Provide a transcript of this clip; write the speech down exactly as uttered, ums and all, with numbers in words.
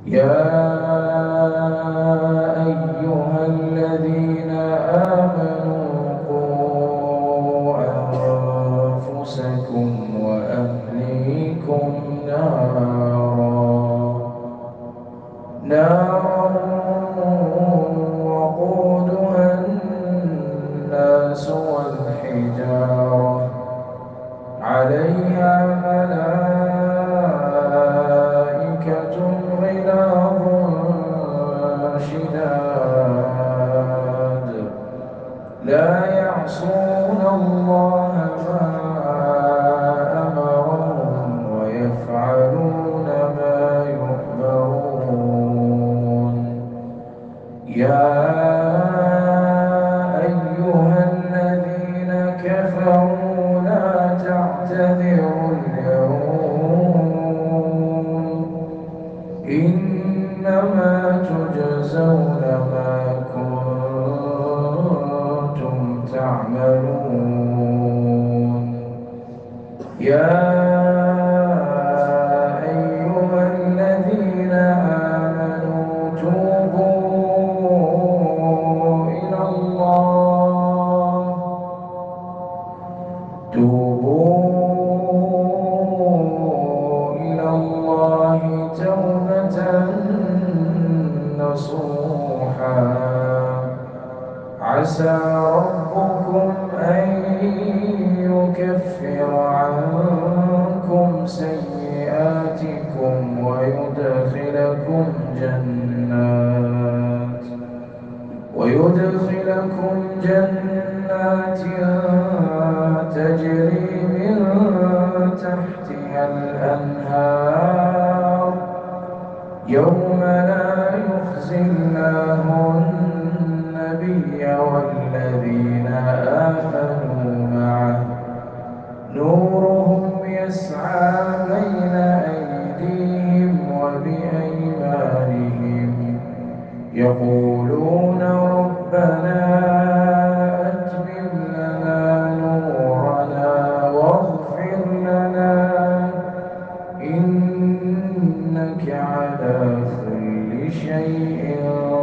يا أيها الذين آمنوا قوا أنفسكم وأهليكم نارا نارا وقودها الناس والحجارة عليها ملائكة غلاظ شداد لا يعصون الله ما أمرهم ويفعلون ما يؤمرون يا أيها الذين كفروا لا تعتذروا اليوم إنما تجزون ما كنتم تعملون يا أيها الذين آمنوا توبوا إلى الله توبوا إلى الله توبة نصوحا عسى ربكم أن يكفر عنكم سيئاتكم ويدخلكم جنات ويدخلكم جنات تجري من تحتها الأنهار يوم لا يخزي الله النبي والذين آمنوا معه نورهم يسعى بين أيديهم وبأيمانهم يقولون ربنا أتمم لنا نورنا واغفر لنا إنك على كل شيء